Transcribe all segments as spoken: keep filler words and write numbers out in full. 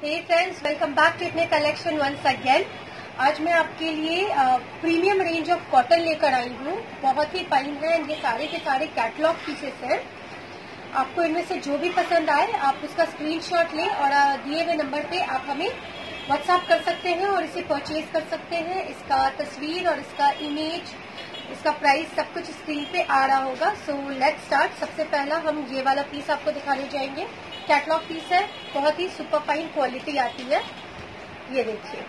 Hey friends, welcome back to अपने collection once again. आज मैं आपके लिए प्रीमियम रेंज ऑफ कॉटन लेकर आई हूँ। बहुत ही फाइन है। ये सारे के सारे कैटलॉग पीसेस हैं। आपको इनमें से जो भी पसंद आए आप उसका स्क्रीनशॉट लें और दिए हुए नंबर पे आप हमें व्हाट्सएप कर सकते हैं और इसे परचेज कर सकते हैं। इसका तस्वीर और इसका इमेज, इसका प्राइस सब कुछ स्क्रीन पे आ रहा होगा। So let's start. सबसे पहला हम ये वाला पीस आपको दिखाने जाएंगे। कैटलॉग पीस है, बहुत ही सुपर फाइन क्वालिटी आती है। ये देखिए,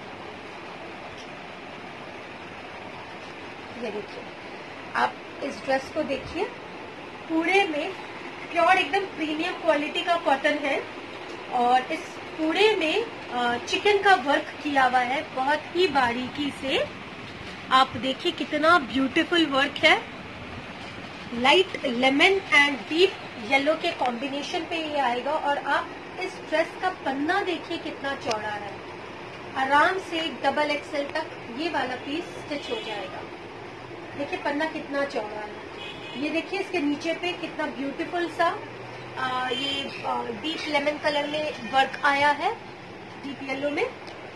ये देखिए, आप इस ड्रेस को देखिए। पूरे में प्योर एकदम प्रीमियम क्वालिटी का कॉटन है और इस पूरे में चिकन का वर्क किया हुआ है बहुत ही बारीकी से। आप देखिए कितना ब्यूटीफुल वर्क है। Light lemon and deep yellow के कॉम्बिनेशन पे ये आएगा और आप इस ड्रेस का पन्ना देखिए कितना चौड़ा है। आराम से डबल एक्सएल तक ये वाला पीस स्टिच हो जाएगा। देखिए पन्ना कितना चौड़ा है। ये देखिए इसके नीचे पे कितना ब्यूटीफुल सा आ, ये डीप लेमन कलर में वर्क आया है, डीप येलो में।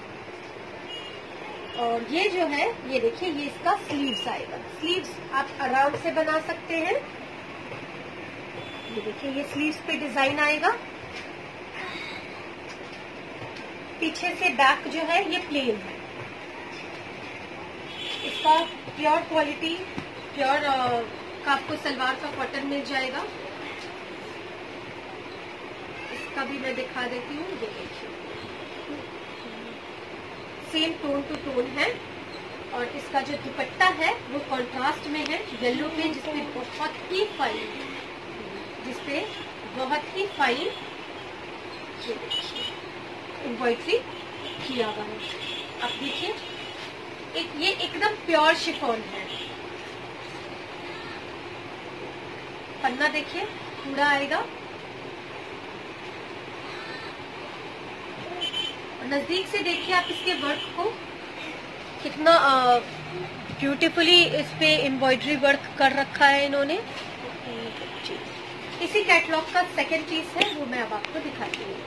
और ये जो है, ये देखिए, ये इसका स्लीव्स आएगा। स्लीव्स आप आराम से बना सकते हैं। ये देखिए, ये स्लीव्स पे डिजाइन आएगा। पीछे से बैक जो है ये प्लेन है। इसका प्योर क्वालिटी, प्योर का आपको सलवार का कॉटन मिल जाएगा। इसका भी मैं दिखा देती हूँ। ये देखिए, सेम टोन टू टोन है और इसका जो दुपट्टा है वो कॉन्ट्रास्ट में है, येलो में, जिसपे बहुत ही फाइन जिसपे बहुत ही फाइन एम्ब्रॉयडरी किया हुआ है। आप देखिए, एक ये एकदम प्योर शिफॉन है। पन्ना देखिए पूरा आएगा। नजदीक से देखिए आप इसके वर्क को, कितना ब्यूटीफुली इस पे एम्ब्रॉयडरी वर्क कर रखा है इन्होंने। इसी कैटलॉग का सेकंड पीस है, वो मैं अब आपको दिखाती हूँ।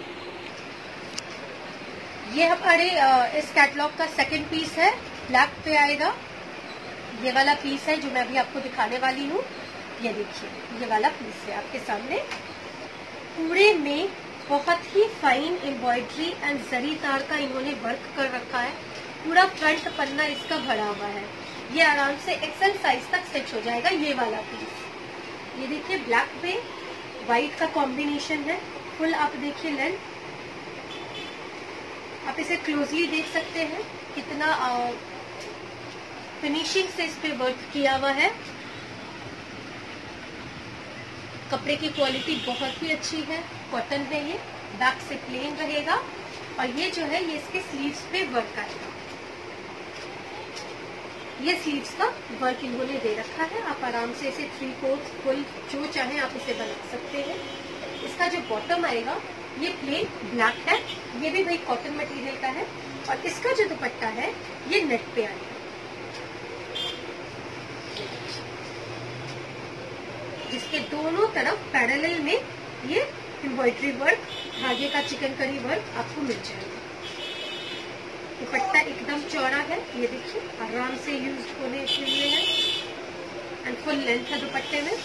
ये हमारे इस कैटलॉग का सेकंड पीस है, ब्लैक पे आएगा। ये वाला पीस है जो मैं अभी आपको दिखाने वाली हूँ। ये देखिए, ये वाला पीस है आपके सामने। पूरे में बहुत ही फाइन एम्ब्रॉयडरी एंड जरी तार का इन्होंने वर्क कर रखा है। पूरा फ्रंट पन्ना इसका भरा हुआ है। ये आराम से एक्सेल साइज तक स्टिच हो जाएगा। ये वाला पीस, ये देखिए, ब्लैक पे व्हाइट का कॉम्बिनेशन है। फुल आप देखिए लेंथ, आप इसे क्लोजली देख सकते हैं कितना फिनिशिंग से इस पे वर्क किया हुआ है। कपड़े की क्वालिटी बहुत ही अच्छी है, कॉटन है ये। बैक से प्लेन रहेगा और ये जो है ये इसके स्लीव्स पे वर्क आएगा। ये स्लीव्स का वर्क इन्होंने दे रखा है। आप आराम से इसे थ्री फोर्थ फुल जो चाहे आप इसे बना सकते हैं। इसका जो बॉटम आएगा ये प्लेन ब्लैक है। ये भी भाई कॉटन मटेरियल का है और इसका जो दुपट्टा है ये नेट पे आएगा। जिसके दोनों तरफ पैरेलल में ये एम्ब्रॉयडरी वर्क, धागे का चिकनकारी वर्क आपको मिल जाएगा। दुपट्टा एकदम चौड़ा है, ये देखिए, आराम से यूज होने के लिए है एंड फुल लेंथ है दुपट्टे में।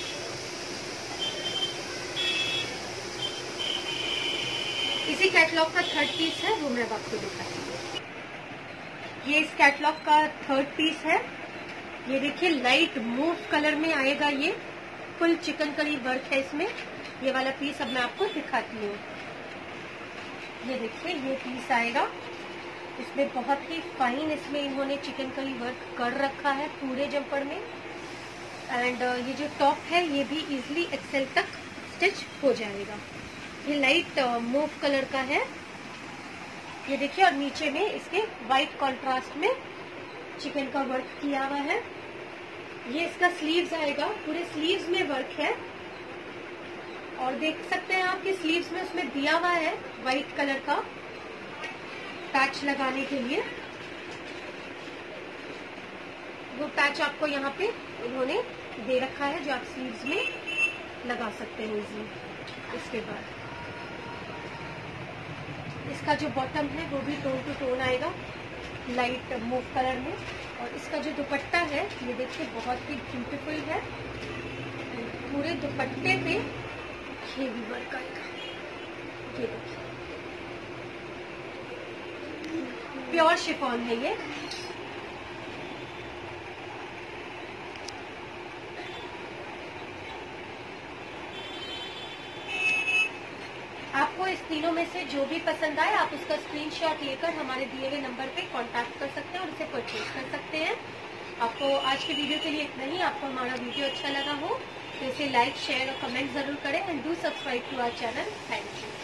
इसी कैटलॉग का थर्ड पीस है, वो मैं अब आपको दिखाती हूँ। ये इस कैटलॉग का थर्ड पीस है। ये देखिए, लाइट मूव कलर में आएगा। ये फुल चिकनकारी वर्क है इसमें। ये वाला पीस अब मैं आपको दिखाती हूँ। ये देखिए, ये पीस आएगा। इसमें बहुत ही फाइन इसमें इन्होंने चिकनकारी वर्क कर रखा है पूरे जम्पर में। एंड ये जो टॉप है ये भी इजीली एक्सेल तक स्टिच हो जाएगा। ये लाइट मूव कलर का है, ये देखिए, और नीचे में इसके व्हाइट कॉन्ट्रास्ट में चिकन का वर्क किया हुआ है। ये इसका स्लीव्स आएगा, पूरे स्लीव्स में वर्क है और देख सकते हैं आप कि स्लीव्स में उसमें दिया हुआ है व्हाइट कलर का पैच लगाने के लिए। वो पैच आपको यहाँ पे इन्होंने दे रखा है जो आप स्लीव्स में लगा सकते हैं इजीली। इसके बाद इसका जो बॉटम है वो भी टोन टू टोन आएगा, लाइट मूव कलर में। और इसका जो दुपट्टा है ये देखिए बहुत ही ब्यूटीफुल है, पूरे दुपट्टे पे हेवी वर्क आएगा। ये देखिए प्योर शिफॉन है ये। आपको इस तीनों में से जो भी पसंद आए आप उसका स्क्रीनशॉट लेकर हमारे दिए हुए नंबर पे कांटेक्ट कर सकते हैं और उसे परचेज कर सकते हैं। आपको आज के वीडियो के लिए इतना ही। आपको हमारा वीडियो अच्छा लगा हो तो इसे लाइक, शेयर और कमेंट जरूर करें and do subscribe to our channel. Thank you.